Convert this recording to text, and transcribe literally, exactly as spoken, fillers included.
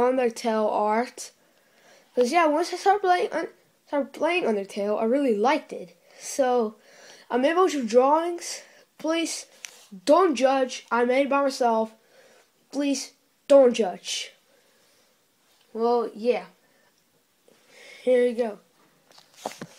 Undertale art. Because, yeah, once I started playing, un started playing Undertale, I really liked it. So, I made a bunch of drawings. Please, don't judge. I made it by myself. Please, don't judge. Well, yeah. Here you go.